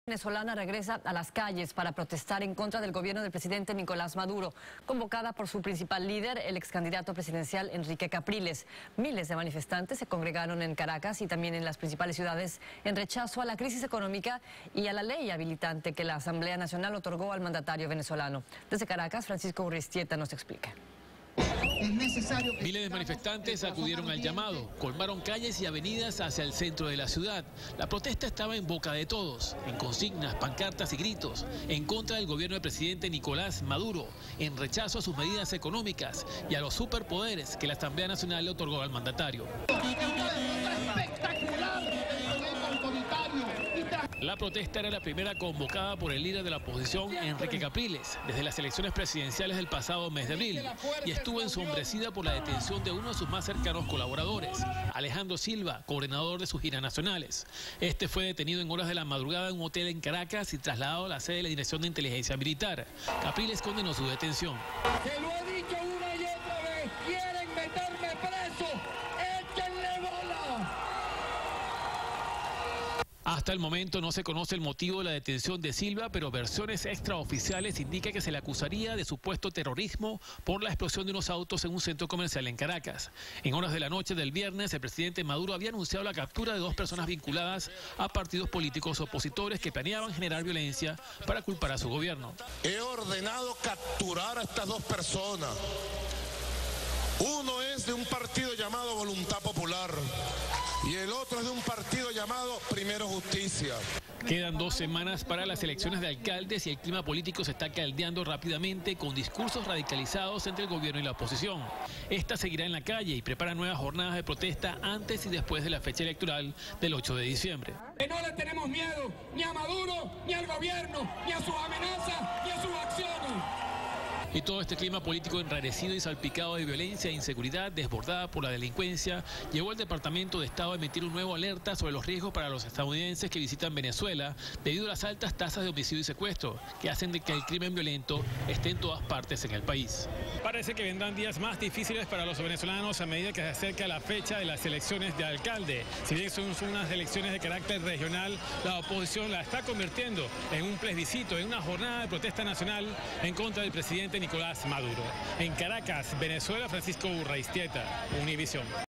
Venezolana regresa a las calles para protestar en contra del gobierno del presidente Nicolás Maduro, convocada por su principal líder, el ex candidato presidencial Enrique Capriles. Miles de manifestantes se congregaron en Caracas y también en las principales ciudades en rechazo a la crisis económica y a la ley habilitante que la Asamblea Nacional otorgó al mandatario venezolano. Desde Caracas, Francisco Urristieta nos explica. Miles de manifestantes acudieron al llamado, colmaron calles y avenidas hacia el centro de la ciudad. La protesta estaba en boca de todos, en consignas, pancartas y gritos, en contra del gobierno del presidente Nicolás Maduro, en rechazo a sus medidas económicas y a los superpoderes que la Asamblea Nacional le otorgó al mandatario. La protesta era la primera convocada por el líder de la oposición, Enrique Capriles, desde las elecciones presidenciales del pasado mes de abril, y estuvo ensombrecida por la detención de uno de sus más cercanos colaboradores, Alejandro Silva, coordinador de sus giras nacionales. Este fue detenido en horas de la madrugada en un hotel en Caracas y trasladado a la sede de la Dirección de Inteligencia Militar. Capriles condenó su detención. Se lo he dicho una y otra vez, quieren meterme preso, échenle bola. Hasta el momento no se conoce el motivo de la detención de Silva, pero versiones extraoficiales indican que se le acusaría de supuesto terrorismo por la explosión de unos autos en un centro comercial en Caracas. En horas de la noche del viernes, el presidente Maduro había anunciado la captura de 2 personas vinculadas a partidos políticos opositores que planeaban generar violencia para culpar a su gobierno. He ordenado capturar a estas 2 personas. Uno es de un partido llamado Voluntad Popular y el otro es de un partido llamado Primero Justicia. Quedan 2 semanas para las elecciones de alcaldes y el clima político se está caldeando rápidamente con discursos radicalizados entre el gobierno y la oposición. Esta seguirá en la calle y prepara nuevas jornadas de protesta antes y después de la fecha electoral del 8 de diciembre. No le tenemos miedo ni a Maduro, ni al gobierno, ni a sus amenazas, ni a sus acciones. Y todo este clima político enrarecido y salpicado de violencia e inseguridad desbordada por la delincuencia llevó al Departamento de Estado a emitir un nuevo alerta sobre los riesgos para los estadounidenses que visitan Venezuela debido a las altas tasas de homicidio y secuestro que hacen de que el crimen violento esté en todas partes en el país. Parece que vendrán días más difíciles para los venezolanos a medida que se acerca la fecha de las elecciones de alcalde. Si bien son unas elecciones de carácter regional, la oposición la está convirtiendo en un plebiscito, en una jornada de protesta nacional en contra del presidente Nicolás Maduro. En Caracas, Venezuela, Francisco Urristieta, Univisión.